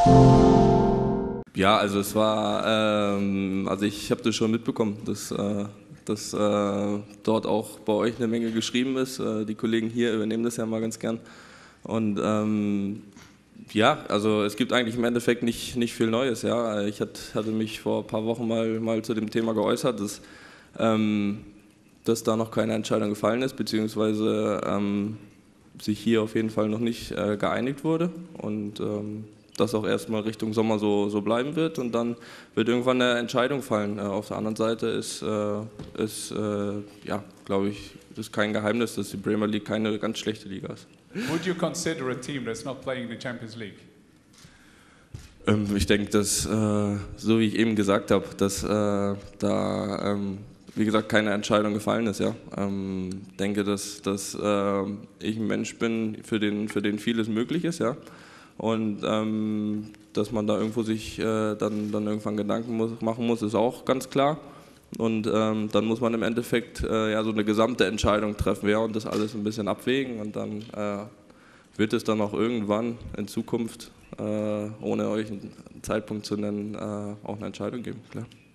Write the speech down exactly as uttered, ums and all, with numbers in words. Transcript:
Ja, also es war, ähm, also ich habe das schon mitbekommen, dass, äh, dass äh, dort auch bei euch eine Menge geschrieben ist. Äh, die Kollegen hier übernehmen das ja mal ganz gern. Und ähm, ja, also es gibt eigentlich im Endeffekt nicht, nicht viel Neues. Ja. Ich hat, hatte mich vor ein paar Wochen mal, mal zu dem Thema geäußert, dass, ähm, dass da noch keine Entscheidung gefallen ist, beziehungsweise ähm, sich hier auf jeden Fall noch nicht äh, geeinigt wurde. Und ähm, das auch erstmal Richtung Sommer so, so bleiben wird und dann wird irgendwann eine Entscheidung fallen. Äh, auf der anderen Seite ist, äh, ist äh, ja, glaube ich, das ist kein Geheimnis, dass die Premier League keine ganz schlechte Liga ist. Would you consider a team that's not playing in the Champions League? Ähm, ich denke, dass, äh, so wie ich eben gesagt habe, dass äh, da, ähm, wie gesagt, keine Entscheidung gefallen ist. Ja. Ähm, denke, dass, dass äh, ich ein Mensch bin, für den, für den vieles möglich ist. Ja. Und ähm, dass man da irgendwo sich äh, dann, dann irgendwann Gedanken muss, machen muss, ist auch ganz klar. Und ähm, dann muss man im Endeffekt äh, ja, so eine gesamte Entscheidung treffen, ja, und das alles ein bisschen abwägen. Und dann äh, wird es dann auch irgendwann in Zukunft, äh, ohne euch einen Zeitpunkt zu nennen, äh, auch eine Entscheidung geben. Klar.